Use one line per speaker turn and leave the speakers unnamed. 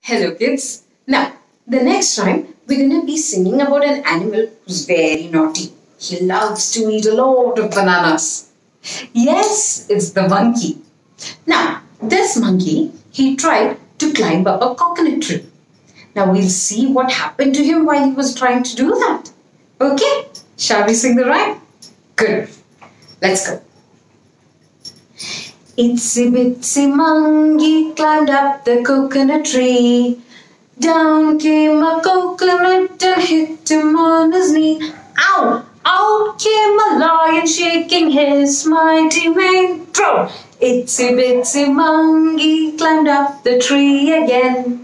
Hello kids. Now, the next time we're going to be singing about an animal who's very naughty. He loves to eat a lot of bananas. Yes, it's the monkey. Now, this monkey, he tried to climb up a coconut tree. Now we'll see what happened to him while he was trying to do that. Okay, shall we sing the rhyme? Good. Let's go. Itsy bitsy monkey climbed up the coconut tree. Down came a coconut and hit him on his knee. Ow! Out came a lion shaking his mighty mane. Throw! Itsy bitsy monkey climbed up the tree again.